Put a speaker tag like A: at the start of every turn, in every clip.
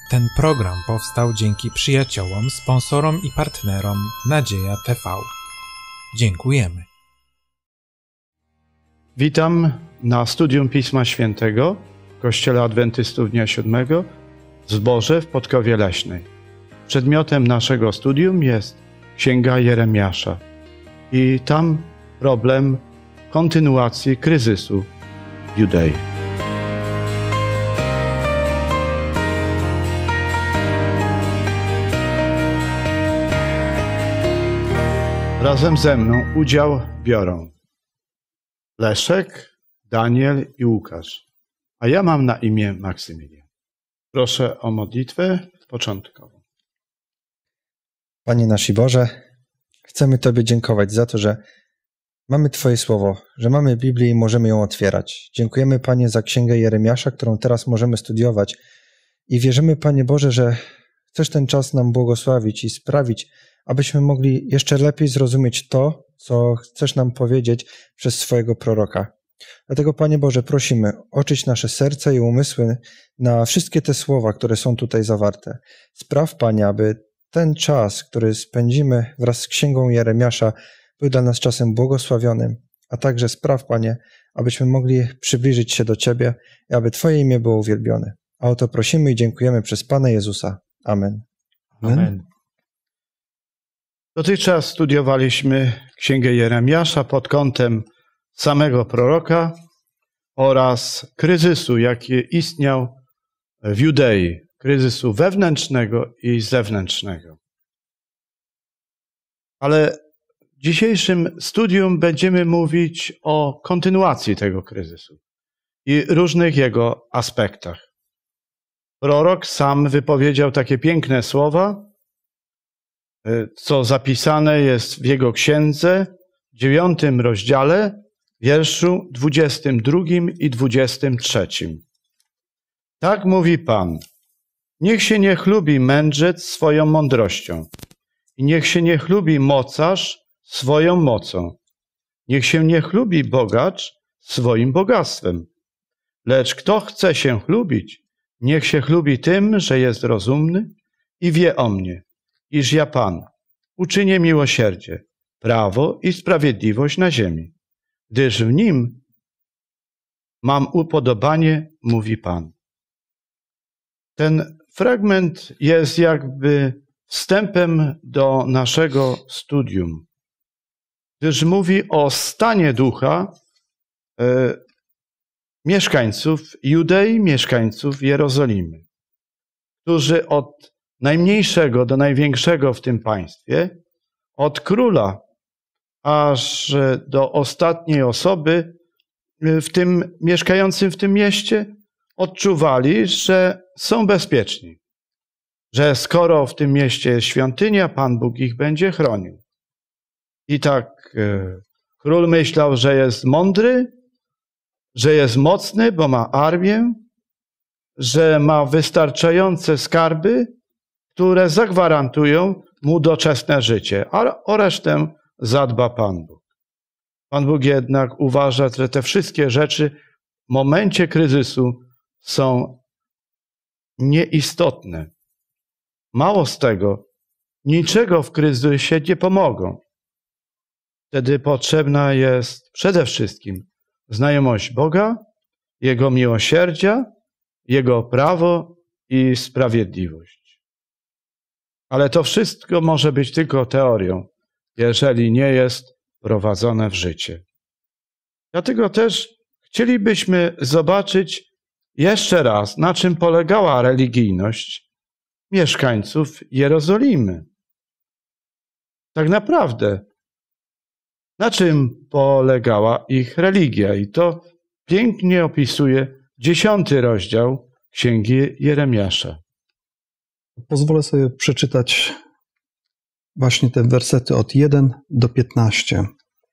A: Ten program powstał dzięki przyjaciołom, sponsorom i partnerom Nadzieja TV. Dziękujemy.
B: Witam na studium Pisma Świętego w Kościele Adwentystów Dnia Siódmego w Zborze w Podkowie Leśnej. Przedmiotem naszego studium jest Księga Jeremiasza i tam problem kontynuacji kryzysu w Judei. Razem ze mną udział biorą Leszek, Daniel i Łukasz, a ja mam na imię Maksymilian. Proszę o modlitwę początkową.
C: Panie nasz i Boże, chcemy Tobie dziękować za to, że mamy Twoje słowo, że mamy Biblię i możemy ją otwierać. Dziękujemy, Panie, za Księgę Jeremiasza, którą teraz możemy studiować i wierzymy, Panie Boże, że chcesz ten czas nam błogosławić i sprawić, abyśmy mogli jeszcze lepiej zrozumieć to, co chcesz nam powiedzieć przez swojego proroka. Dlatego, Panie Boże, prosimy, oczyść nasze serca i umysły na wszystkie te słowa, które są tutaj zawarte. Spraw, Panie, aby ten czas, który spędzimy wraz z Księgą Jeremiasza, był dla nas czasem błogosławionym, a także spraw, Panie, abyśmy mogli przybliżyć się do Ciebie i aby Twoje imię było uwielbione. A o to prosimy i dziękujemy przez Pana Jezusa. Amen.
B: Amen. Dotychczas studiowaliśmy Księgę Jeremiasza pod kątem samego proroka oraz kryzysu, jaki istniał w Judei, kryzysu wewnętrznego i zewnętrznego. Ale w dzisiejszym studium będziemy mówić o kontynuacji tego kryzysu i różnych jego aspektach. Prorok sam wypowiedział takie piękne słowa, co zapisane jest w jego księdze, w 9 rozdziale, wierszu 22 i 23. Tak mówi Pan: niech się nie chlubi mędrzec swoją mądrością i niech się nie chlubi mocarz swoją mocą. Niech się nie chlubi bogacz swoim bogactwem. Lecz kto chce się chlubić, niech się chlubi tym, że jest rozumny i wie o mnie, iż ja Pan uczynię miłosierdzie, prawo i sprawiedliwość na ziemi, gdyż w nim mam upodobanie, mówi Pan. Ten fragment jest jakby wstępem do naszego studium, gdyż mówi o stanie ducha mieszkańców Judei, mieszkańców Jerozolimy, którzy od najmniejszego do największego w tym państwie, od króla aż do ostatniej osoby mieszkającym w tym mieście, odczuwali, że są bezpieczni, że skoro w tym mieście jest świątynia, Pan Bóg ich będzie chronił. I tak król myślał, że jest mądry, że jest mocny, bo ma armię, że ma wystarczające skarby, które zagwarantują mu doczesne życie, a o resztę zadba Pan Bóg. Pan Bóg jednak uważa, że te wszystkie rzeczy w momencie kryzysu są nieistotne. Mało z tego, niczego w kryzysie nie pomogą. Wtedy potrzebna jest przede wszystkim znajomość Boga, Jego miłosierdzia, Jego prawo i sprawiedliwość. Ale to wszystko może być tylko teorią, jeżeli nie jest prowadzone w życie. Dlatego też chcielibyśmy zobaczyć jeszcze raz, na czym polegała religijność mieszkańców Jerozolimy. Tak naprawdę, na czym polegała ich religia? I to pięknie opisuje 10 rozdział Księgi Jeremiasza.
D: Pozwolę sobie przeczytać właśnie te wersety od 1 do 15.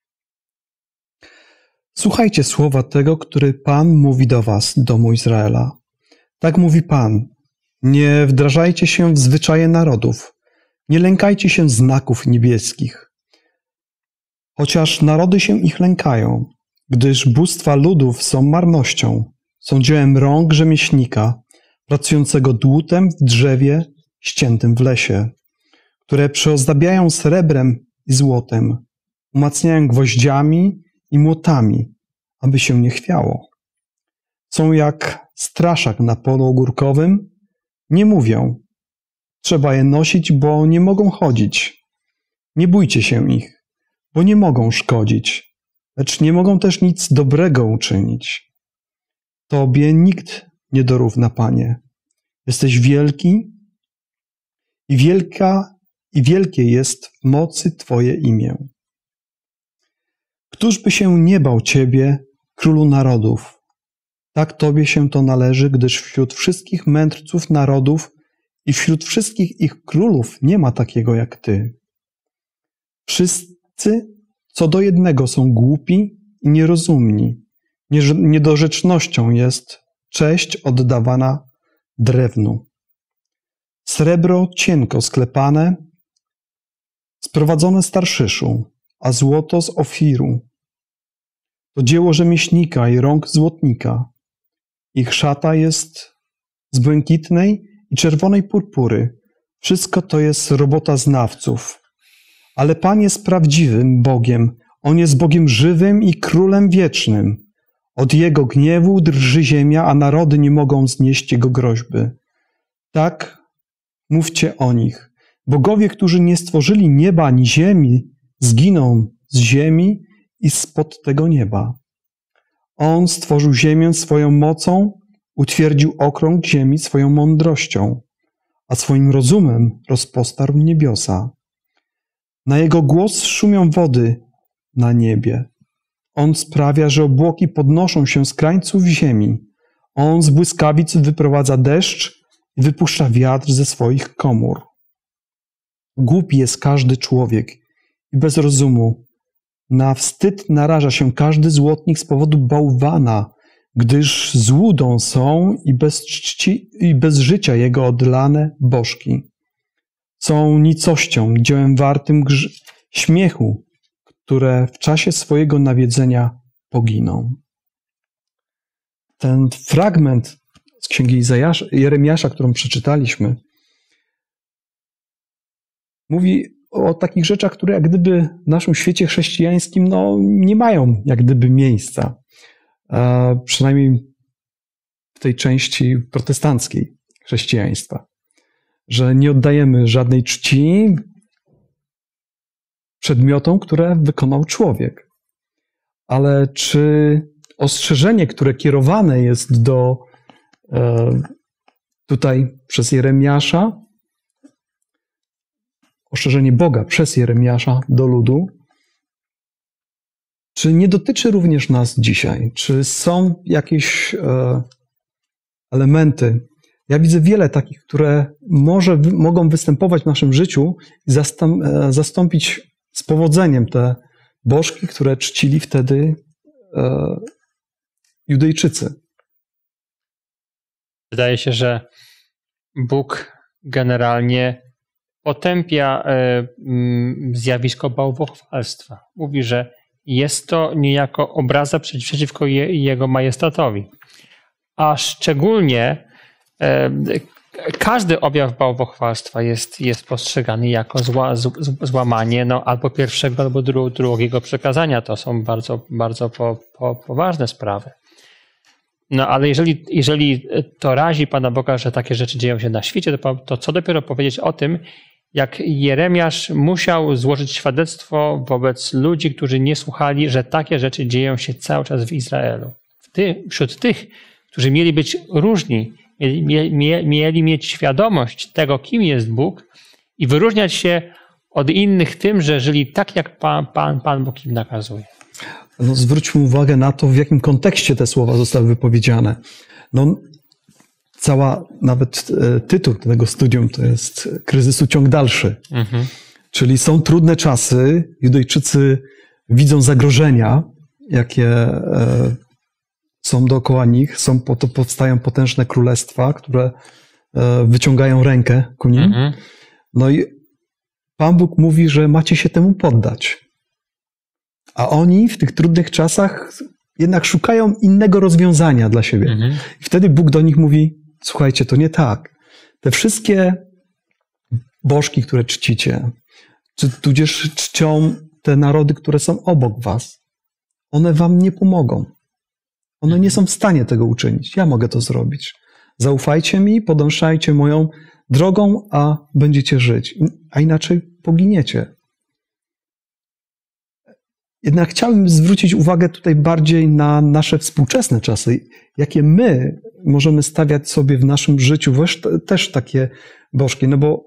D: Słuchajcie słowa tego, który Pan mówi do was, domu Izraela. Tak mówi Pan: nie wdrażajcie się w zwyczaje narodów, nie lękajcie się znaków niebieskich. Chociaż narody się ich lękają, gdyż bóstwa ludów są marnością, są dziełem rąk rzemieślnika, pracującego dłutem w drzewie ściętym w lesie, które przyozdabiają srebrem i złotem, umacniają gwoździami i młotami, aby się nie chwiało. Są jak straszak na polu ogórkowym, nie mówią, trzeba je nosić, bo nie mogą chodzić. Nie bójcie się ich, bo nie mogą szkodzić, lecz nie mogą też nic dobrego uczynić. Tobie nikt nie dorówna, Panie. Jesteś wielki i wielkie jest w mocy Twoje imię. Któż by się nie bał Ciebie, Królu narodów? Tak Tobie się to należy, gdyż wśród wszystkich mędrców narodów i wśród wszystkich ich królów nie ma takiego jak Ty. Wszyscy co do jednego są głupi i nierozumni. Niedorzecznością jest cześć oddawana drewnu. Srebro cienko sklepane, sprowadzone z Tarszyszu, a złoto z Ofiru. To dzieło rzemieślnika i rąk złotnika. Ich szata jest z błękitnej i czerwonej purpury. Wszystko to jest robota znawców. Ale Pan jest prawdziwym Bogiem. On jest Bogiem żywym i Królem wiecznym. Od Jego gniewu drży ziemia, a narody nie mogą znieść Jego groźby. Tak mówcie o nich. Bogowie, którzy nie stworzyli nieba ani ziemi, zginą z ziemi i spod tego nieba. On stworzył ziemię swoją mocą, utwierdził okrąg ziemi swoją mądrością, a swoim rozumem rozpostarł niebiosa. Na Jego głos szumią wody na niebie. On sprawia, że obłoki podnoszą się z krańców ziemi. On z błyskawic wyprowadza deszcz i wypuszcza wiatr ze swoich komór. Głupi jest każdy człowiek i bez rozumu. Na wstyd naraża się każdy złotnik z powodu bałwana, gdyż złudą są i bez czci i bez życia jego odlane bożki. Są nicością, dziełem wartym śmiechu, które w czasie swojego nawiedzenia poginą. Ten fragment z księgi Jeremiasza, którą przeczytaliśmy, mówi o takich rzeczach, które jak gdyby w naszym świecie chrześcijańskim nie mają jak gdyby miejsca. Przynajmniej w tej części protestanckiej chrześcijaństwa. Że nie oddajemy żadnej czci przedmiotom, które wykonał człowiek. Ale czy ostrzeżenie, które kierowane jest do tutaj przez Jeremiasza, ostrzeżenie Boga przez Jeremiasza do ludu, czy nie dotyczy również nas dzisiaj? Czy są jakieś elementy? Ja widzę wiele takich, które mogą występować w naszym życiu i zastąpić z powodzeniem te bożki, które czcili wtedy Judejczycy.
E: Wydaje się, że Bóg generalnie potępia zjawisko bałwochwalstwa. Mówi, że jest to niejako obraza przeciwko Jego majestatowi. A szczególnie każdy objaw bałwochwalstwa jest postrzegany jako złamanie albo pierwszego, albo drugiego przykazania. To są bardzo, bardzo poważne sprawy. Ale jeżeli to razi Pana Boga, że takie rzeczy dzieją się na świecie, to co dopiero powiedzieć o tym, jak Jeremiasz musiał złożyć świadectwo wobec ludzi, którzy nie słuchali, że takie rzeczy dzieją się cały czas w Izraelu. Wśród tych, którzy mieli być różni, mieli mieć świadomość tego, kim jest Bóg i wyróżniać się od innych tym, że żyli tak, jak Pan Bóg im nakazuje.
D: Zwróćmy uwagę na to, w jakim kontekście te słowa zostały wypowiedziane. Nawet tytuł tego studium to jest Kryzysu ciąg dalszy. Mhm. Czyli są trudne czasy, Judejczycy widzą zagrożenia, jakie są dookoła nich, powstają potężne królestwa, które wyciągają rękę ku nim. Mhm. I Pan Bóg mówi, że macie się temu poddać. A oni w tych trudnych czasach jednak szukają innego rozwiązania dla siebie. Mhm. I wtedy Bóg do nich mówi, słuchajcie, to nie tak. Te wszystkie bożki, które czcicie, tudzież czcią te narody, które są obok was, one wam nie pomogą. One nie są w stanie tego uczynić. Ja mogę to zrobić. Zaufajcie mi, podążajcie moją drogą, a będziecie żyć. A inaczej poginiecie. Jednak chciałbym zwrócić uwagę tutaj bardziej na nasze współczesne czasy. Jakie my możemy stawiać sobie w naszym życiu też takie bożki. No bo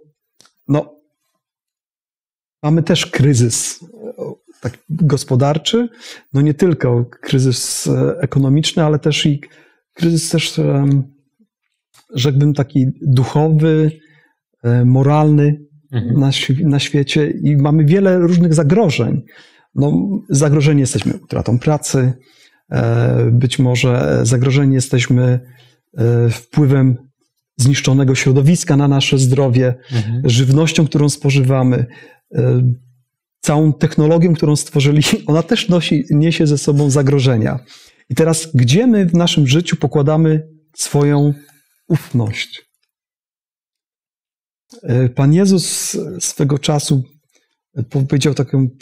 D: mamy też kryzys tak gospodarczy, no nie tylko kryzys ekonomiczny, ale też i kryzys też, rzekłbym, taki duchowy, moralny na świecie i mamy wiele różnych zagrożeń. Zagrożeni jesteśmy utratą pracy, być może zagrożeni jesteśmy wpływem zniszczonego środowiska na nasze zdrowie, żywnością, którą spożywamy, całą technologią, którą stworzyli, ona też niesie ze sobą zagrożenia. I teraz, gdzie my w naszym życiu pokładamy swoją ufność? Pan Jezus swego czasu powiedział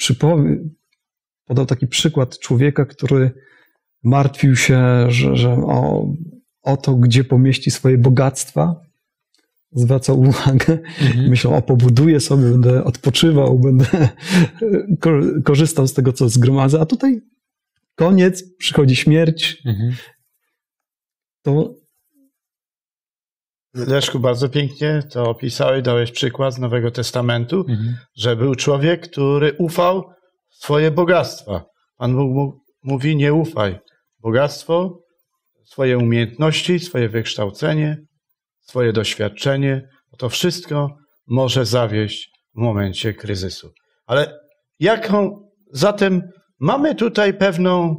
D: podał taki przykład człowieka, który martwił się, że o to, gdzie pomieści swoje bogactwa, zwracał uwagę, myślał, pobuduję sobie, będę odpoczywał, będę korzystał z tego, co zgromadzę, a tutaj koniec, przychodzi śmierć. To...
B: Leszku, bardzo pięknie to opisałeś, dałeś przykład z Nowego Testamentu, że był człowiek, który ufał w swoje bogactwa. Pan Bóg mówi, nie ufaj. Bogactwo, swoje umiejętności, swoje wykształcenie, swoje doświadczenie, to wszystko może zawieść w momencie kryzysu. Ale zatem mamy tutaj pewną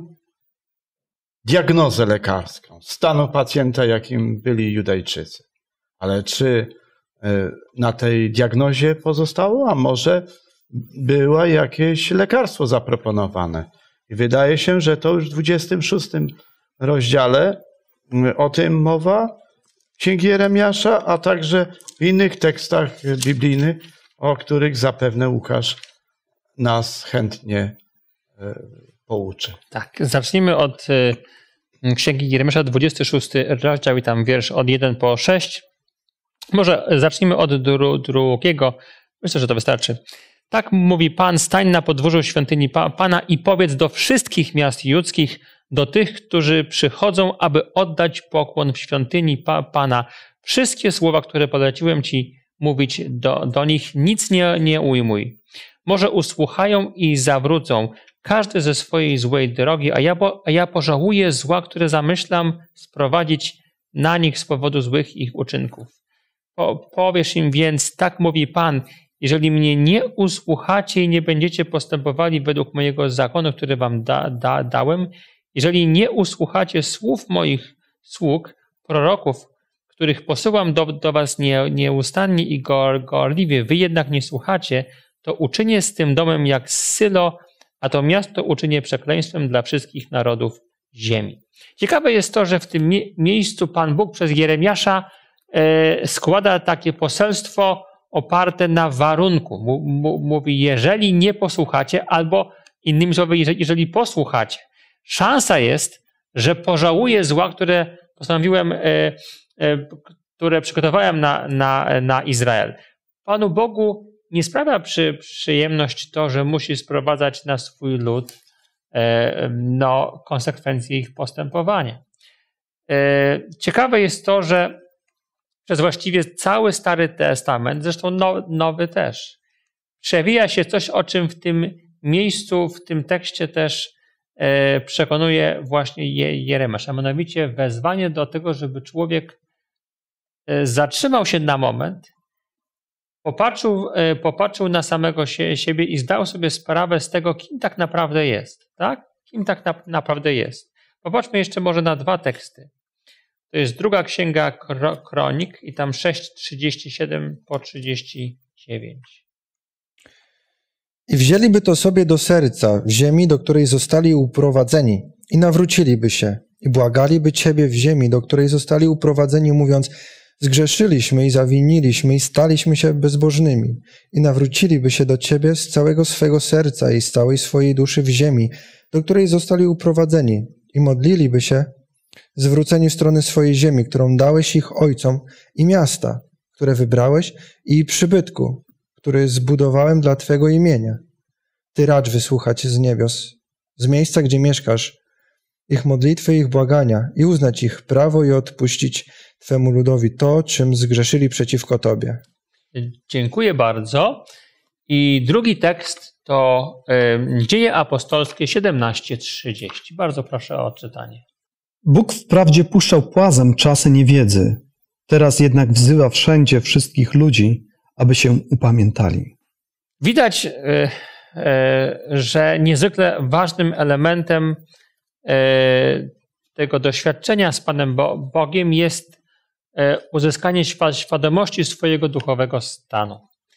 B: diagnozę lekarską stanu pacjenta, jakim byli Judejczycy. Ale czy na tej diagnozie pozostało, a może było jakieś lekarstwo zaproponowane? I wydaje się, że to już w 26 rozdziale o tym mowa Księgi Jeremiasza, a także w innych tekstach biblijnych, o których zapewne Łukasz nas chętnie pouczy.
E: Tak, zacznijmy od Księgi Jeremiasza, 26 rozdział i tam wiersz od 1 po 6. Może zacznijmy od drugiego. Myślę, że to wystarczy. Tak mówi Pan, stań na podwórzu świątyni Pana i powiedz do wszystkich miast judzkich, do tych, którzy przychodzą, aby oddać pokłon w świątyni Pana. Wszystkie słowa, które poleciłem Ci mówić do nich, nic nie ujmuj. Może usłuchają i zawrócą, każdy ze swojej złej drogi, a ja pożałuję zła, które zamyślam sprowadzić na nich z powodu złych ich uczynków. Powiesz im więc, tak mówi Pan, jeżeli mnie nie usłuchacie i nie będziecie postępowali według mojego zakonu, który wam dałem, jeżeli nie usłuchacie słów moich sług, proroków, których posyłam do was nieustannie i gorliwie, wy jednak nie słuchacie, to uczynię z tym domem jak Sylo, a to miasto uczynię przekleństwem dla wszystkich narodów ziemi. Ciekawe jest to, że w tym miejscu Pan Bóg przez Jeremiasza składa takie poselstwo oparte na warunku. Mówi, jeżeli nie posłuchacie, albo innymi słowy, jeżeli posłuchacie, szansa jest, że pożałuję zła, które postanowiłem, które przygotowałem na Izrael. Panu Bogu nie sprawia przyjemność to, że musi sprowadzać na swój lud konsekwencje ich postępowania. Ciekawe jest to, że przez właściwie cały Stary Testament, zresztą Nowy też, przewija się coś, o czym w tym miejscu, w tym tekście też przekonuje właśnie Jeremiasz, a mianowicie wezwanie do tego, żeby człowiek zatrzymał się na moment, popatrzył na samego siebie i zdał sobie sprawę z tego, kim tak naprawdę jest. Tak? Kim tak naprawdę jest. Popatrzmy jeszcze może na 2 teksty. To jest 2 Księga Kronik i tam 6:37 po 39.
C: I wzięliby to sobie do serca w ziemi, do której zostali uprowadzeni i nawróciliby się i błagaliby Ciebie w ziemi, do której zostali uprowadzeni, mówiąc: zgrzeszyliśmy i zawiniliśmy i staliśmy się bezbożnymi, i nawróciliby się do Ciebie z całego swego serca i z całej swojej duszy w ziemi, do której zostali uprowadzeni, i modliliby się, zwróceni w stronę swojej ziemi, którą dałeś ich ojcom, i miasta, które wybrałeś, i przybytku, który zbudowałem dla Twego imienia. Ty racz wysłuchać z niebios, z miejsca, gdzie mieszkasz, ich modlitwy i ich błagania, i uznać ich prawo i odpuścić Twemu ludowi to, czym zgrzeszyli przeciwko Tobie.
E: Dziękuję bardzo. I drugi tekst to Dzieje Apostolskie 17:30. Bardzo proszę o odczytanie.
D: Bóg wprawdzie puszczał płazem czasy niewiedzy, teraz jednak wzywa wszędzie wszystkich ludzi, aby się upamiętali.
E: Widać, że niezwykle ważnym elementem tego doświadczenia z Panem Bogiem jest uzyskanie świadomości swojego duchowego stanu.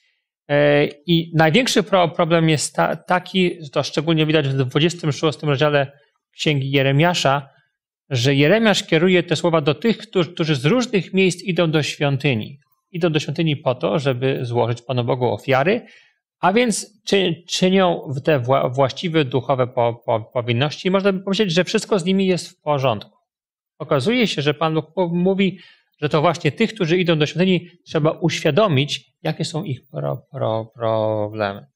E: I największy problem jest taki, to szczególnie widać w 26 rozdziale Księgi Jeremiasza, że Jeremiasz kieruje te słowa do tych, którzy z różnych miejsc idą do świątyni. Idą do świątyni po to, żeby złożyć Panu Bogu ofiary, a więc czynią te właściwe duchowe powinności. I można by powiedzieć, że wszystko z nimi jest w porządku. Okazuje się, że Pan Bóg mówi, że to właśnie tych, którzy idą do świątyni, trzeba uświadomić, jakie są ich problemy.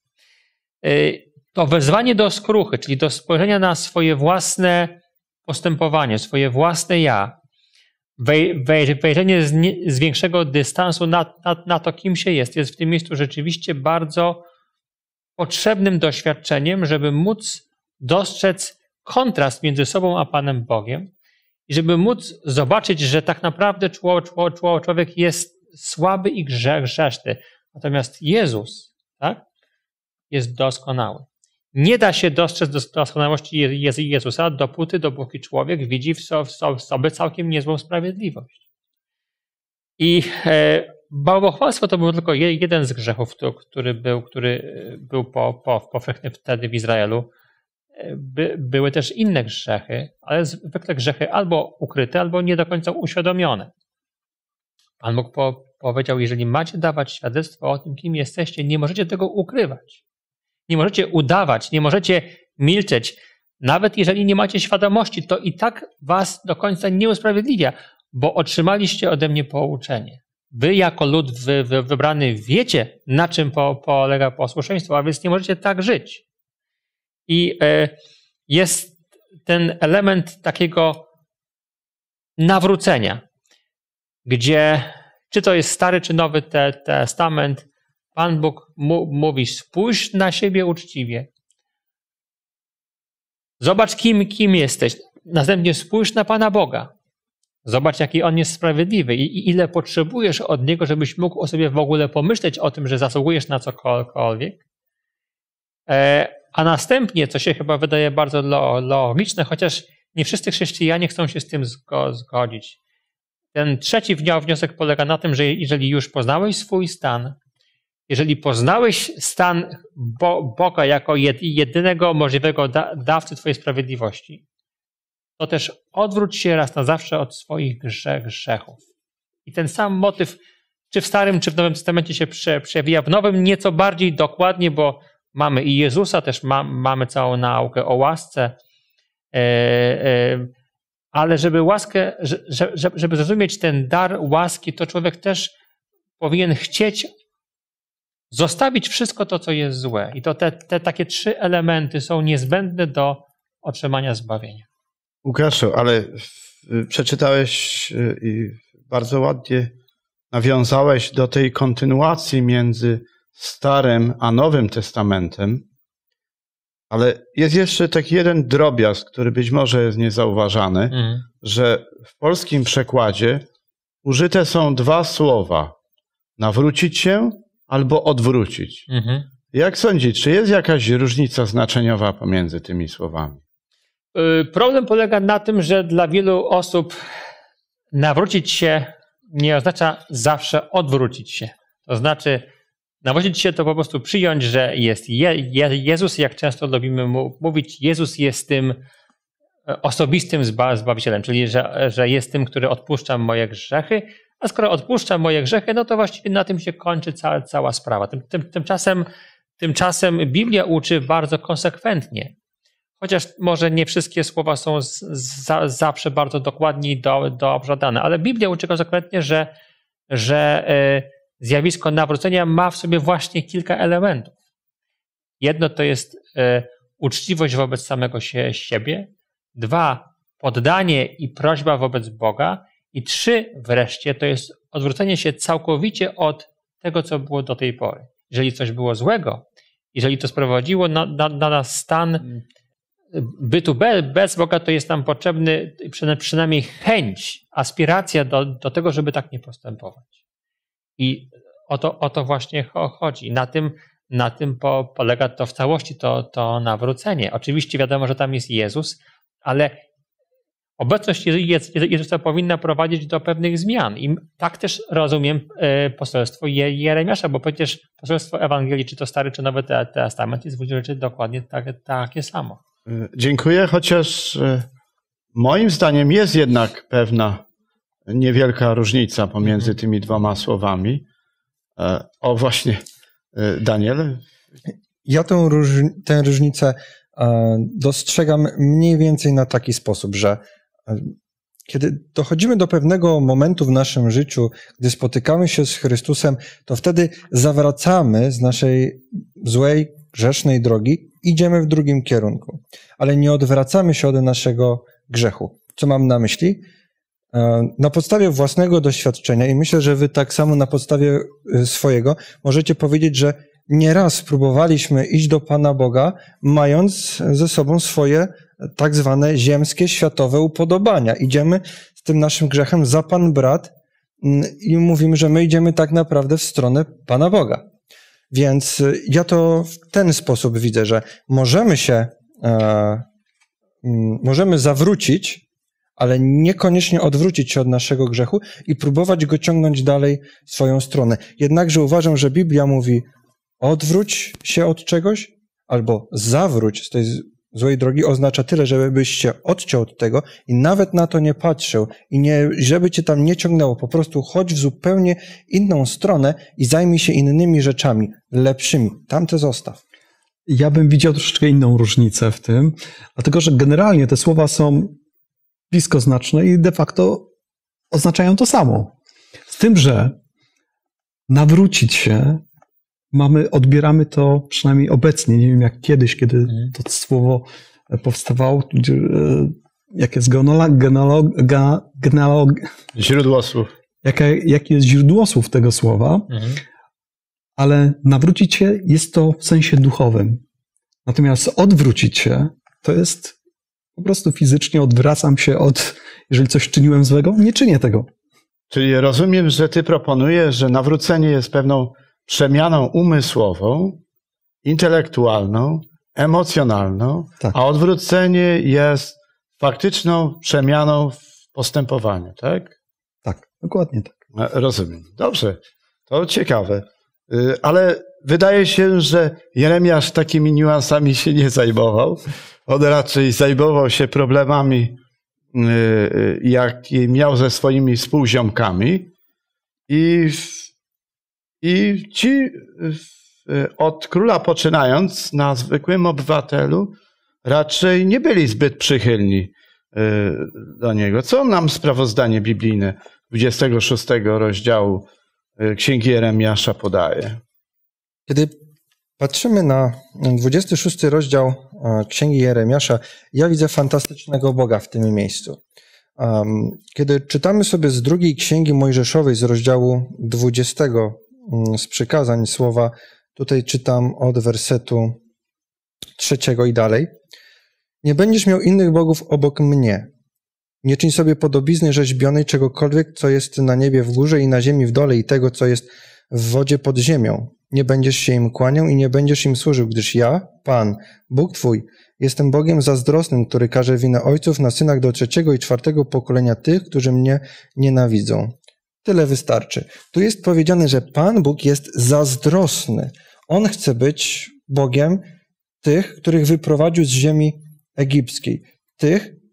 E: To wezwanie do skruchy, czyli do spojrzenia na swoje własne postępowanie, swoje własne ja, wejrzenie z większego dystansu na to, kim się jest w tym miejscu rzeczywiście bardzo potrzebnym doświadczeniem, żeby móc dostrzec kontrast między sobą a Panem Bogiem i żeby móc zobaczyć, że tak naprawdę człowiek jest słaby i grzeszny. Natomiast Jezus, tak, jest doskonały. Nie da się dostrzec doskonałości Jezusa dopóki człowiek widzi w sobie całkiem niezłą sprawiedliwość. I bałwochwalstwo to był tylko jeden z grzechów, który był powszechny wtedy w Izraelu. Były też inne grzechy, ale zwykle grzechy albo ukryte, albo nie do końca uświadomione. Pan Bóg powiedział: jeżeli macie dawać świadectwo o tym, kim jesteście, nie możecie tego ukrywać. Nie możecie udawać, nie możecie milczeć. Nawet jeżeli nie macie świadomości, to i tak was do końca nie usprawiedliwia, bo otrzymaliście ode mnie pouczenie. Wy jako lud wybrany wiecie, na czym polega posłuszeństwo, a więc nie możecie tak żyć. I jest ten element takiego nawrócenia, gdzie czy to jest Stary, czy Nowy Testament, Pan Bóg mówi: spójrz na siebie uczciwie. Zobacz, kim jesteś. Następnie spójrz na Pana Boga. Zobacz, jaki On jest sprawiedliwy i ile potrzebujesz od Niego, żebyś mógł o sobie w ogóle pomyśleć o tym, że zasługujesz na cokolwiek. A następnie, co się chyba wydaje bardzo logiczne, chociaż nie wszyscy chrześcijanie chcą się z tym zgodzić. Ten trzeci wniosek polega na tym, że jeżeli już poznałeś swój stan, jeżeli poznałeś stan Boga jako jedynego możliwego dawcy twojej sprawiedliwości, to też odwróć się raz na zawsze od swoich grzechów. I ten sam motyw, czy w Starym, czy w Nowym Testamencie się przewija. W Nowym nieco bardziej dokładnie, bo mamy i Jezusa, też mamy całą naukę o łasce, ale żeby zrozumieć ten dar łaski, to człowiek też powinien chcieć zostawić wszystko to, co jest złe. I to te takie trzy elementy są niezbędne do otrzymania zbawienia.
B: Łukaszu, ale przeczytałeś i bardzo ładnie nawiązałeś do tej kontynuacji między Starym a Nowym Testamentem, ale jest jeszcze taki jeden drobiazg, który być może jest niezauważany, że w polskim przekładzie użyte są dwa słowa: nawrócić się albo odwrócić. Jak sądzisz, czy jest jakaś różnica znaczeniowa pomiędzy tymi słowami?
E: Problem polega na tym, że dla wielu osób nawrócić się nie oznacza zawsze odwrócić się. To znaczy, nawrócić się to po prostu przyjąć, że jest Jezus, jak często lubimy mówić, Jezus jest tym osobistym Zbawicielem, czyli że jest tym, który odpuszcza moje grzechy, a skoro odpuszcza moje grzechy, no to właściwie na tym się kończy cała sprawa. Tymczasem Biblia uczy bardzo konsekwentnie, chociaż może nie wszystkie słowa są zawsze bardzo dokładnie i dobrze dane, ale Biblia uczy konsekwentnie, że zjawisko nawrócenia ma w sobie właśnie kilka elementów. Jedno to jest uczciwość wobec samego siebie, 2 poddanie i prośba wobec Boga i 3 wreszcie to jest odwrócenie się całkowicie od tego, co było do tej pory. Jeżeli coś było złego, jeżeli to sprowadziło na nas stan bytu bez Boga, to jest nam potrzebny przynajmniej chęć, aspiracja do tego, żeby tak nie postępować. I o to właśnie chodzi. Na tym polega to w całości to nawrócenie. Oczywiście wiadomo, że tam jest Jezus, ale obecność Jezusa powinna prowadzić do pewnych zmian. I tak też rozumiem poselstwo Jeremiasza, bo przecież poselstwo Ewangelii, czy to Stary, czy Nowy Testament, jest w gruncie rzeczy dokładnie takie samo.
B: Dziękuję, chociaż moim zdaniem jest jednak pewna niewielka różnica pomiędzy tymi dwoma słowami. O właśnie, Daniel.
C: Ja tę różnicę dostrzegam mniej więcej na taki sposób, że kiedy dochodzimy do pewnego momentu w naszym życiu, gdy spotykamy się z Chrystusem, to wtedy zawracamy z naszej złej, grzesznej drogi, idziemy w drugim kierunku, ale nie odwracamy się od naszego grzechu. Co mam na myśli? Na podstawie własnego doświadczenia i myślę, że wy tak samo na podstawie swojego możecie powiedzieć, że nieraz próbowaliśmy iść do Pana Boga, mając ze sobą swoje tak zwane ziemskie, światowe upodobania. Idziemy z tym naszym grzechem za Pan brat i mówimy, że my idziemy tak naprawdę w stronę Pana Boga. Więc ja to w ten sposób widzę, że możemy zawrócić, ale niekoniecznie odwrócić się od naszego grzechu i próbować go ciągnąć dalej w swoją stronę. Jednakże uważam, że Biblia mówi: odwróć się od czegoś albo zawróć z tej złej drogi, oznacza tyle, żebyś się odciął od tego i nawet na to nie patrzył i żeby cię tam nie ciągnęło. Po prostu chodź w zupełnie inną stronę i zajmij się innymi rzeczami, lepszymi. Tamte zostaw.
D: Ja bym widział troszeczkę inną różnicę w tym, dlatego że generalnie te słowa są bliskoznaczne i de facto oznaczają to samo. Z tym, że nawrócić się odbieramy to przynajmniej obecnie, nie wiem jak kiedyś, kiedy to słowo powstawało, jak jest
B: źródło słów.
D: Jakie jest źródło słów tego słowa, ale nawrócić się jest to w sensie duchowym. Natomiast odwrócić się to jest po prostu fizycznie odwracam się jeżeli coś czyniłem złego, nie czynię tego.
B: Czyli rozumiem, że ty proponujesz, że nawrócenie jest pewną przemianą umysłową, intelektualną, emocjonalną, tak. A odwrócenie jest faktyczną przemianą w postępowaniu, tak?
D: Tak, dokładnie tak.
B: Rozumiem. Dobrze, to ciekawe. Ale wydaje się, że Jeremiasz takimi niuansami się nie zajmował. On raczej zajmował się problemami, jakie miał ze swoimi współziomkami. I ci od króla poczynając na zwykłym obywatelu raczej nie byli zbyt przychylni do niego. Co nam sprawozdanie biblijne 26 rozdziału Księgi Jeremiasza podaje?
C: Kiedy patrzymy na 26 rozdział Księgi Jeremiasza, ja widzę fantastycznego Boga w tym miejscu. Kiedy czytamy sobie z drugiej Księgi Mojżeszowej, z rozdziału 20 z przykazań słowa, tutaj czytam od wersetu 3 i dalej. Nie będziesz miał innych bogów obok mnie. Nie czyń sobie podobizny rzeźbionej czegokolwiek, co jest na niebie w górze i na ziemi w dole i tego, co jest w wodzie pod ziemią. Nie będziesz się im kłaniał i nie będziesz im służył, gdyż ja, Pan, Bóg Twój, jestem Bogiem zazdrosnym, który każe winę ojców na synach do 3. i 4. pokolenia tych, którzy mnie nienawidzą. Tyle wystarczy. Tu jest powiedziane, że Pan Bóg jest zazdrosny. On chce być Bogiem tych, których wyprowadził z ziemi egipskiej. Tych,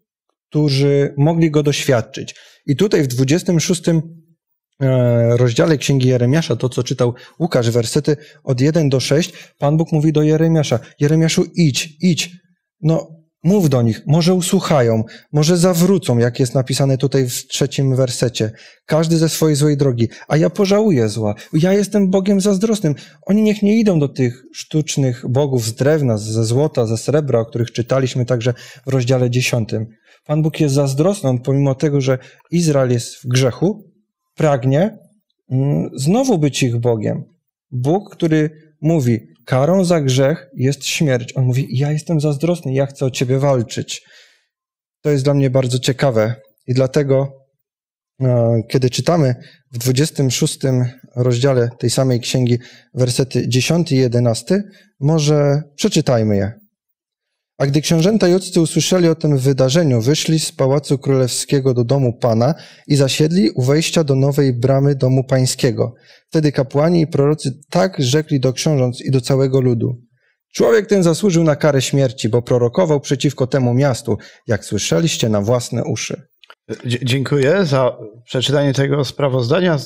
C: którzy mogli go doświadczyć. I tutaj w 26 rozdziale Księgi Jeremiasza, to co czytał Łukasz, wersety od 1 do 6, Pan Bóg mówi do Jeremiasza: Jeremiaszu, idź, no mów do nich, może usłuchają, może zawrócą, jak jest napisane tutaj w 3 wersecie. Każdy ze swojej złej drogi, a ja pożałuję zła. Ja jestem Bogiem zazdrosnym. Oni niech nie idą do tych sztucznych bogów z drewna, ze złota, ze srebra, o których czytaliśmy także w rozdziale 10. Pan Bóg jest zazdrosny, on pomimo tego, że Izrael jest w grzechu, pragnie znowu być ich Bogiem. Bóg, który mówi: karą za grzech jest śmierć. On mówi: ja jestem zazdrosny, ja chcę o ciebie walczyć. To jest dla mnie bardzo ciekawe i dlatego, kiedy czytamy w 26 rozdziale tej samej księgi wersety 10 i 11, może przeczytajmy je. A gdy książęta judzcy usłyszeli o tym wydarzeniu, wyszli z pałacu królewskiego do domu Pana i zasiedli u wejścia do nowej bramy domu pańskiego. Wtedy kapłani i prorocy tak rzekli do książąt i do całego ludu: człowiek ten zasłużył na karę śmierci, bo prorokował przeciwko temu miastu, jak słyszeliście na własne uszy.
B: Dziękuję za przeczytanie tego sprawozdania.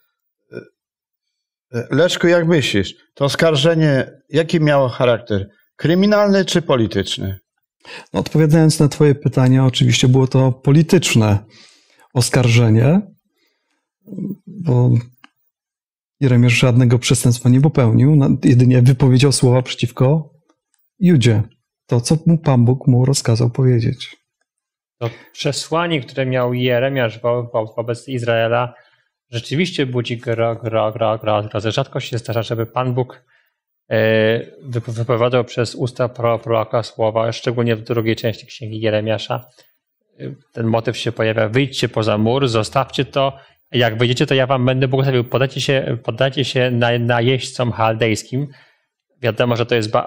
B: Leszku, jak myślisz, to oskarżenie jaki miało charakter? Kryminalny czy polityczny?
D: No, odpowiadając na twoje pytanie, oczywiście było to polityczne oskarżenie, bo Jeremiasz żadnego przestępstwa nie popełnił, jedynie wypowiedział słowa przeciwko Judzie. To, co Pan Bóg mu rozkazał powiedzieć.
E: To przesłanie, które miał Jeremiasz wobec Izraela, rzeczywiście budzi grozę. Rzadko się zdarza, żeby Pan Bóg wypowiadał przez usta proroka słowa, szczególnie w drugiej części Księgi Jeremiasza. Ten motyw się pojawia: wyjdźcie poza mur, zostawcie to, jak wyjdziecie, to ja wam będę błogosławił. Poddajcie się najeźdźcom chaldejskim. Wiadomo, że to jest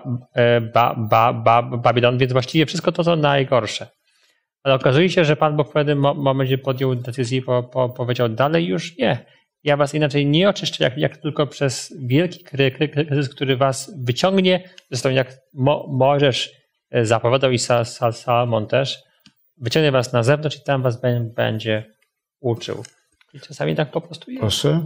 E: Babilon, więc właściwie wszystko to, co najgorsze. Ale okazuje się, że Pan Bóg w pewnym momencie podjął decyzję i powiedział: dalej już nie. Ja was inaczej nie oczyszczę, jak tylko przez wielki kryzys, który was wyciągnie. Zresztą jak Mojżesz zapowiadał i Salomon też, wyciągnie was na zewnątrz i tam was będzie uczył. I czasami tak po prostu jest.
B: Proszę.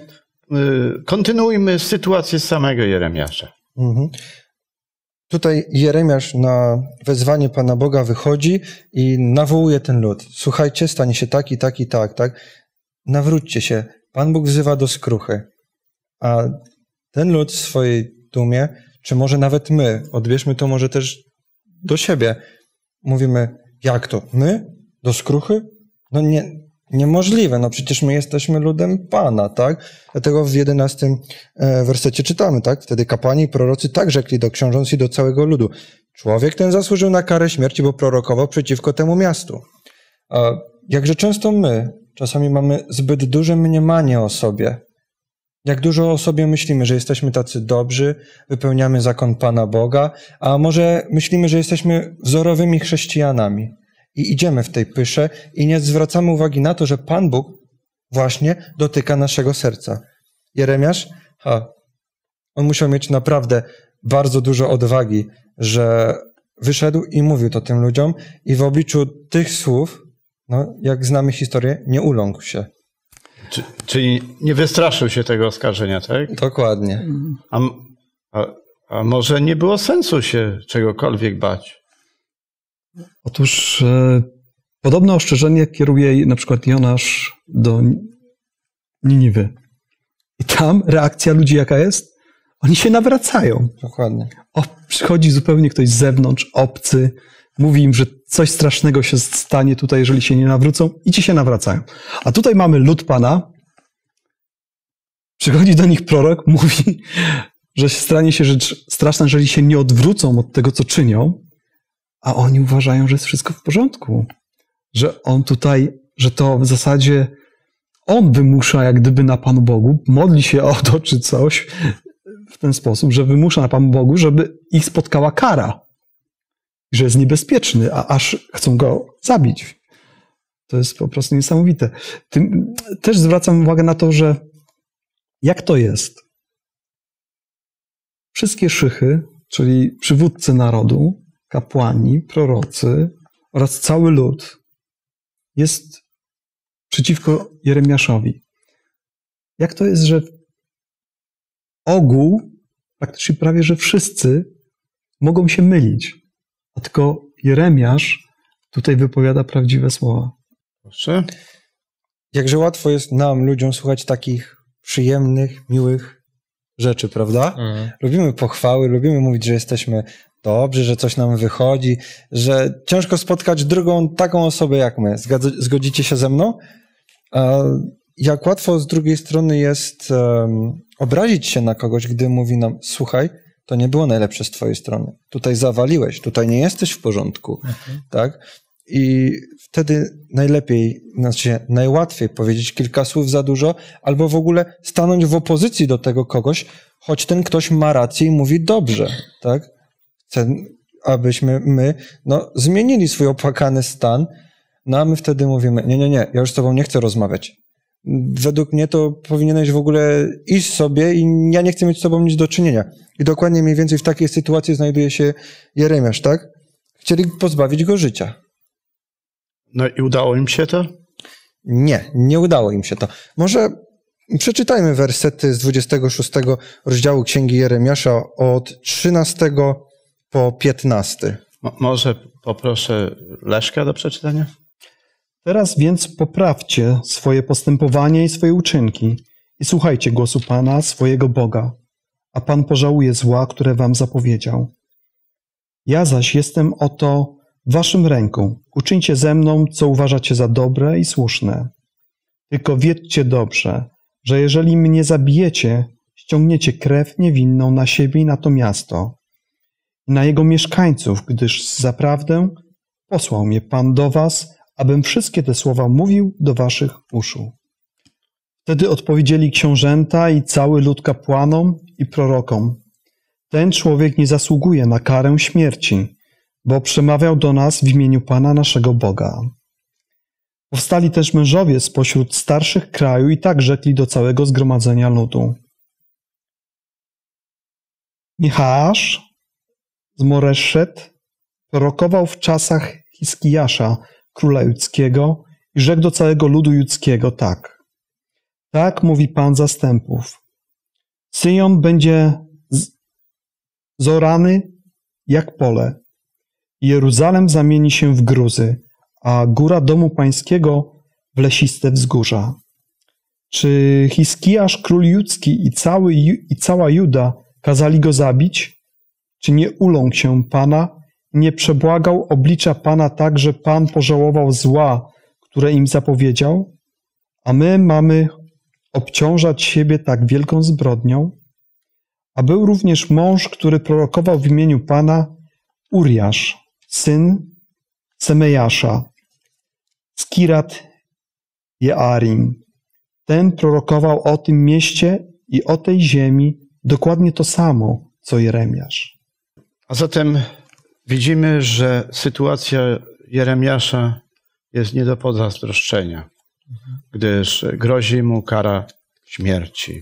B: Kontynuujmy sytuację z samego Jeremiasza.
C: Mhm. Tutaj Jeremiasz na wezwanie Pana Boga wychodzi i nawołuje ten lud. Słuchajcie, stanie się tak i tak i tak, tak? Nawróćcie się. Pan Bóg wzywa do skruchy. A ten lud w swojej dumie, czy może nawet my, odbierzmy to może też do siebie, mówimy: jak to? My? Do skruchy? No niemożliwe, no przecież my jesteśmy ludem Pana, tak? Dlatego w 11 wersecie czytamy, tak? Wtedy kapłani i prorocy tak rzekli do książąt i do całego ludu: człowiek ten zasłużył na karę śmierci, bo prorokował przeciwko temu miastu. A jakże często my czasami mamy zbyt duże mniemanie o sobie. Jak dużo o sobie myślimy, że jesteśmy tacy dobrzy, wypełniamy zakon Pana Boga, a może myślimy, że jesteśmy wzorowymi chrześcijanami i idziemy w tej pysze i nie zwracamy uwagi na to, że Pan Bóg właśnie dotyka naszego serca. Jeremiasz, on musiał mieć naprawdę bardzo dużo odwagi, że wyszedł i mówił to tym ludziom i w obliczu tych słów, no, jak znamy historię, nie uląkł się.
B: Czyli nie wystraszył się tego oskarżenia, tak?
C: Dokładnie.
B: A może nie było sensu się czegokolwiek bać?
D: Otóż podobne ostrzeżenie kieruje na przykład Jonasz do Niniwy. I tam reakcja ludzi jaka jest? Oni się nawracają.
C: Dokładnie.
D: Przychodzi zupełnie ktoś z zewnątrz, obcy, mówi im, że coś strasznego się stanie tutaj, jeżeli się nie nawrócą, i ci się nawracają. A tutaj mamy lud Pana, przychodzi do nich prorok, mówi, że stanie się rzecz straszna, jeżeli się nie odwrócą od tego, co czynią, a oni uważają, że jest wszystko w porządku. Że on tutaj, że to w zasadzie on wymusza jak gdyby na Panu Bogu, modli się o to czy coś w ten sposób, że wymusza na Panu Bogu, żeby ich spotkała kara. Że jest niebezpieczny, a aż chcą go zabić. To jest po prostu niesamowite. Też zwracam uwagę na to, że jak to jest? Wszystkie szychy, czyli przywódcy narodu, kapłani, prorocy oraz cały lud jest przeciwko Jeremiaszowi. Jak to jest, że ogół, praktycznie prawie, że wszyscy mogą się mylić, a tylko Jeremiasz tutaj wypowiada prawdziwe słowa.
B: Proszę.
C: Jakże łatwo jest nam, ludziom, słuchać takich przyjemnych, miłych rzeczy, prawda? Lubimy pochwały, lubimy mówić, że jesteśmy dobrzy, że coś nam wychodzi, że ciężko spotkać drugą taką osobę jak my. Zgodzicie się ze mną? Jak łatwo z drugiej strony jest obrazić się na kogoś, gdy mówi nam: słuchaj, to nie było najlepsze z twojej strony. Tutaj zawaliłeś, tutaj nie jesteś w porządku. Tak? I wtedy najłatwiej powiedzieć kilka słów za dużo, albo w ogóle stanąć w opozycji do tego kogoś, choć ten ktoś ma rację i mówi dobrze. Tak? Chcę, abyśmy zmienili swój opłakany stan, a my wtedy mówimy: nie, ja już z tobą nie chcę rozmawiać. Według mnie to powinieneś w ogóle iść sobie i ja nie chcę mieć z tobą nic do czynienia. I dokładnie mniej więcej w takiej sytuacji znajduje się Jeremiasz, tak? Chcieli pozbawić go życia.
B: No i udało im się to?
C: Nie udało im się to. Może przeczytajmy wersety z 26 rozdziału Księgi Jeremiasza od 13 po 15.
B: Może poproszę Leszka do przeczytania?
D: Teraz więc poprawcie swoje postępowanie i swoje uczynki i słuchajcie głosu Pana, swojego Boga, a Pan pożałuje zła, które wam zapowiedział. Ja zaś jestem oto w waszym ręku. Uczyńcie ze mną, co uważacie za dobre i słuszne. Tylko wiedzcie dobrze, że jeżeli mnie zabijecie, ściągniecie krew niewinną na siebie i na to miasto i na jego mieszkańców, gdyż zaprawdę posłał mnie Pan do was, abym wszystkie te słowa mówił do waszych uszu. Wtedy odpowiedzieli książęta i cały lud kapłanom i prorokom: ten człowiek nie zasługuje na karę śmierci, bo przemawiał do nas w imieniu Pana naszego Boga. Powstali też mężowie spośród starszych kraju i tak rzekli do całego zgromadzenia ludu: Michaasz z Moreszet prorokował w czasach Hiskiasza, króla judzkiego, i rzekł do całego ludu judzkiego tak: tak mówi Pan zastępów. Syjon będzie zorany jak pole. Jeruzalem zamieni się w gruzy, a góra domu pańskiego w lesiste wzgórza. Czy Hiskiasz, król judzki i cała Juda kazali go zabić? Czy nie uląkł się Pana, nie przebłagał oblicza Pana tak, że Pan pożałował zła, które im zapowiedział? A my mamy obciążać siebie tak wielką zbrodnią? A był również mąż, który prorokował w imieniu Pana, Uriasz, syn Semejasza, z Kirat Jearim. Ten prorokował o tym mieście i o tej ziemi dokładnie to samo, co Jeremiasz.
B: A zatem widzimy, że sytuacja Jeremiasza jest nie do pozazdroszczenia, gdyż grozi mu kara śmierci.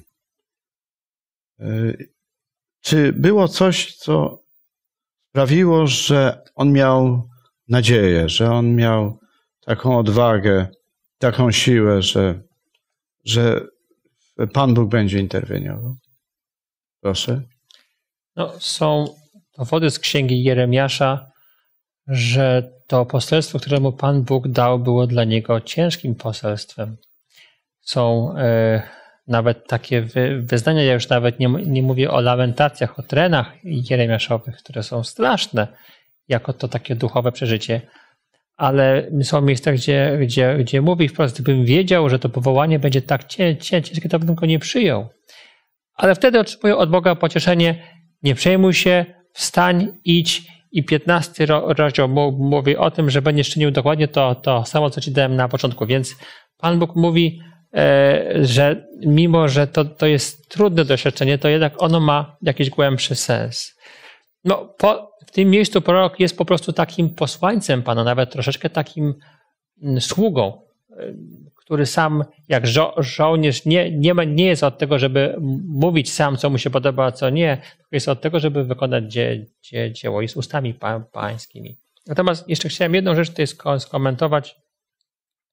B: Czy było coś, co sprawiło, że on miał nadzieję, że on miał taką odwagę, taką siłę, że Pan Bóg będzie interweniował? Proszę.
E: No, są dowody z księgi Jeremiasza, że to poselstwo, które mu Pan Bóg dał, było dla niego ciężkim poselstwem. Są nawet takie wyznania, ja już nawet nie mówię o lamentacjach, o trenach jeremiaszowych, które są straszne, jako to takie duchowe przeżycie, ale są miejsca, gdzie mówi wprost: gdybym wiedział, że to powołanie będzie tak ciężkie, to bym go nie przyjął. Ale wtedy otrzymuje od Boga pocieszenie: nie przejmuj się, wstań, idź. I 15 rozdział mówi o tym, że będziesz czynił dokładnie to samo, co ci dałem na początku. Więc Pan Bóg mówi, że mimo, że to jest trudne doświadczenie, to jednak ono ma jakiś głębszy sens. No, w tym miejscu prorok jest po prostu takim posłańcem Pana, nawet troszeczkę takim sługą, który sam jak żołnierz nie jest od tego, żeby mówić sam, co mu się podoba, a co nie, tylko jest od tego, żeby wykonać dzieło i z ustami pańskimi. Natomiast jeszcze chciałem jedną rzecz tutaj skomentować.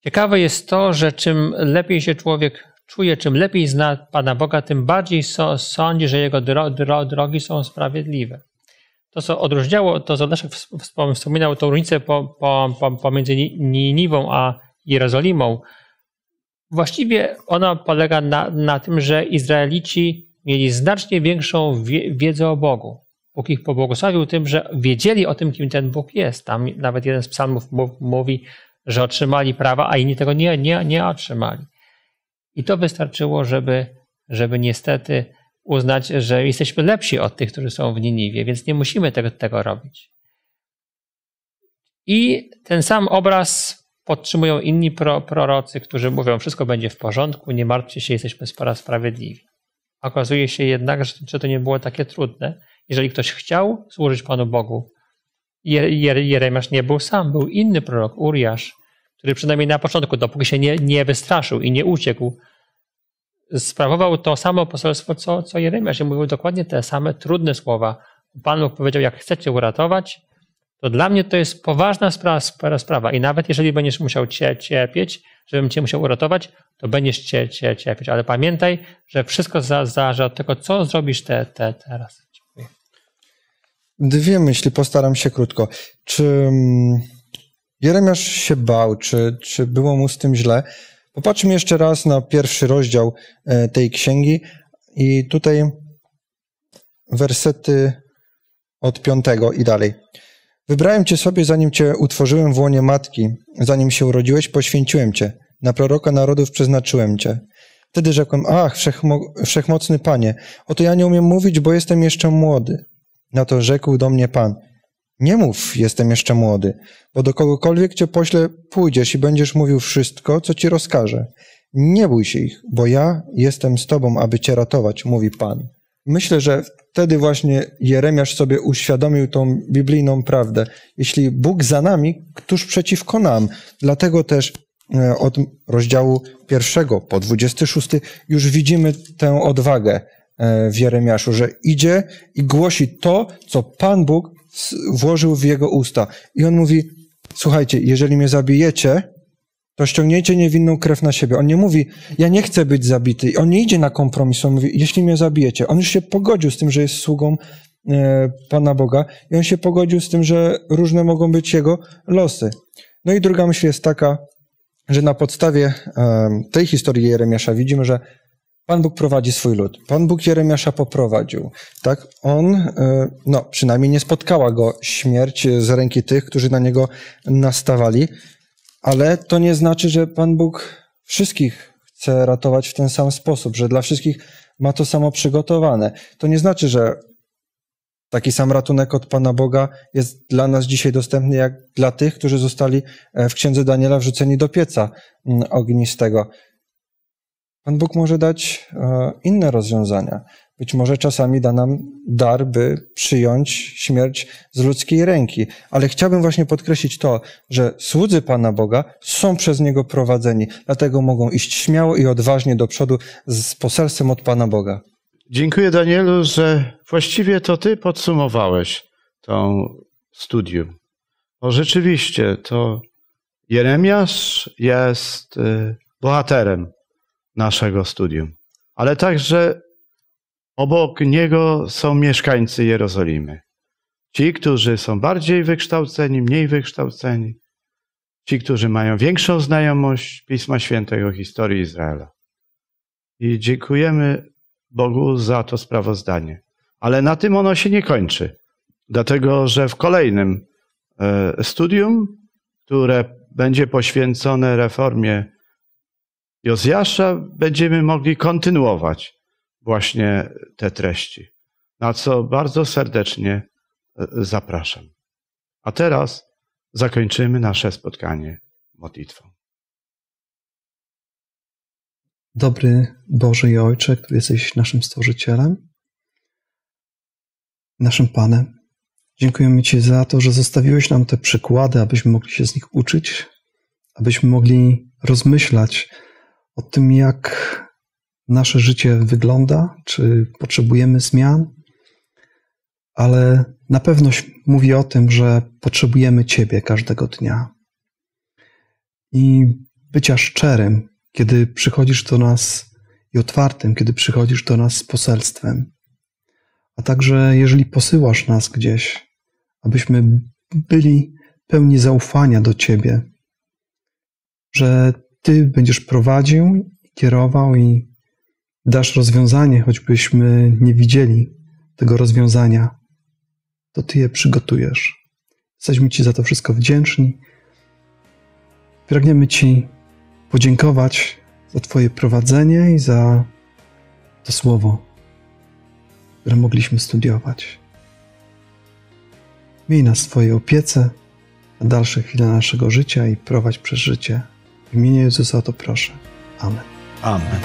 E: Ciekawe jest to, że czym lepiej się człowiek czuje, czym lepiej zna Pana Boga, tym bardziej sądzi, że Jego drogi są sprawiedliwe. To, co odróżniało, to co Leszek wspominał, tą różnicę pomiędzy Niniwą a Jerozolimą, właściwie ona polega na tym, że Izraelici mieli znacznie większą wiedzę o Bogu. Bóg ich pobłogosławił tym, że wiedzieli o tym, kim ten Bóg jest. Tam nawet jeden z psalmów mówi, że otrzymali prawa, a inni tego nie otrzymali. I to wystarczyło, żeby niestety uznać, że jesteśmy lepsi od tych, którzy są w Niniwie, więc nie musimy tego robić. I ten sam obraz podtrzymują inni prorocy, którzy mówią, wszystko będzie w porządku, nie martwcie się, jesteśmy sprawiedliwi. Okazuje się jednak, że to nie było takie trudne. Jeżeli ktoś chciał służyć Panu Bogu, Jeremiasz nie był sam, był inny prorok, Uriasz, który przynajmniej na początku, dopóki się nie wystraszył i nie uciekł, sprawował to samo poselstwo, co Jeremiasz. I mówił dokładnie te same trudne słowa. Pan Bóg powiedział, jak chcecie uratować, to dla mnie to jest poważna sprawa. I nawet jeżeli będziesz musiał cierpieć, żebym cię musiał uratować, to będziesz cierpieć. Ale pamiętaj, że wszystko zależy od tego, co zrobisz teraz. Dziękuję.
C: Dwie myśli, postaram się krótko. Czy Jeremiasz się bał, czy było mu z tym źle? Popatrzmy jeszcze raz na pierwszy rozdział tej księgi i tutaj wersety od 5 i dalej. Wybrałem cię sobie, zanim cię utworzyłem w łonie matki, zanim się urodziłeś, poświęciłem cię, na proroka narodów przeznaczyłem cię. Wtedy rzekłem, ach, wszechmocny Panie, oto ja nie umiem mówić, bo jestem jeszcze młody. Na to rzekł do mnie Pan, nie mów, jestem jeszcze młody, bo do kogokolwiek cię poślę, pójdziesz i będziesz mówił wszystko, co ci rozkażę. Nie bój się ich, bo ja jestem z tobą, aby cię ratować, mówi Pan. Myślę, że wtedy właśnie Jeremiasz sobie uświadomił tą biblijną prawdę. Jeśli Bóg za nami, któż przeciwko nam? Dlatego też od rozdziału 1 po 26 już widzimy tę odwagę w Jeremiaszu, że idzie i głosi to, co Pan Bóg włożył w jego usta. I on mówi, słuchajcie, jeżeli mnie zabijecie, to ściągnięcie niewinną krew na siebie. On nie mówi, ja nie chcę być zabity. On nie idzie na kompromis. On mówi, jeśli mnie zabijecie. On już się pogodził z tym, że jest sługą Pana Boga i on się pogodził z tym, że różne mogą być jego losy. No i druga myśl jest taka, że na podstawie tej historii Jeremiasza widzimy, że Pan Bóg prowadzi swój lud. Pan Bóg Jeremiasza poprowadził. Tak? On, przynajmniej nie spotkała go śmierć z ręki tych, którzy na niego nastawali, ale to nie znaczy, że Pan Bóg wszystkich chce ratować w ten sam sposób, że dla wszystkich ma to samo przygotowane. To nie znaczy, że taki sam ratunek od Pana Boga jest dla nas dzisiaj dostępny jak dla tych, którzy zostali w Księdze Daniela wrzuceni do pieca ognistego. Pan Bóg może dać inne rozwiązania. Być może czasami da nam dar, by przyjąć śmierć z ludzkiej ręki. Ale chciałbym właśnie podkreślić to, że słudzy Pana Boga są przez Niego prowadzeni. Dlatego mogą iść śmiało i odważnie do przodu z poselstwem od Pana Boga.
B: Dziękuję, Danielu, że właściwie to ty podsumowałeś to studium. Bo rzeczywiście to Jeremiasz jest bohaterem naszego studium. Ale także obok niego są mieszkańcy Jerozolimy. Ci, którzy są bardziej wykształceni, mniej wykształceni. Ci, którzy mają większą znajomość Pisma Świętego, historii Izraela. I dziękujemy Bogu za to sprawozdanie. Ale na tym ono się nie kończy. Dlatego, że w kolejnym studium, które będzie poświęcone reformie Jozjasza, będziemy mogli kontynuować właśnie te treści, na co bardzo serdecznie zapraszam. A teraz zakończymy nasze spotkanie modlitwą.
D: Dobry Boże i Ojcze, który jesteś naszym Stworzycielem, naszym Panem, dziękujemy Ci za to, że zostawiłeś nam te przykłady, abyśmy mogli się z nich uczyć, abyśmy mogli rozmyślać o tym, jak nasze życie wygląda, czy potrzebujemy zmian, ale na pewno mówi o tym, że potrzebujemy Ciebie każdego dnia. I bycia szczerym, kiedy przychodzisz do nas i otwartym, kiedy przychodzisz do nas z poselstwem. A także jeżeli posyłasz nas gdzieś, abyśmy byli pełni zaufania do Ciebie, że Ty będziesz prowadził, kierował i dasz rozwiązanie, choćbyśmy nie widzieli tego rozwiązania, to Ty je przygotujesz. Jesteśmy Ci za to wszystko wdzięczni. Pragniemy Ci podziękować za Twoje prowadzenie i za to słowo, które mogliśmy studiować. Miej nas w Twojej opiece na dalsze chwile naszego życia i prowadź przez życie. W imieniu Jezusa o to proszę. Amen.
B: Amen.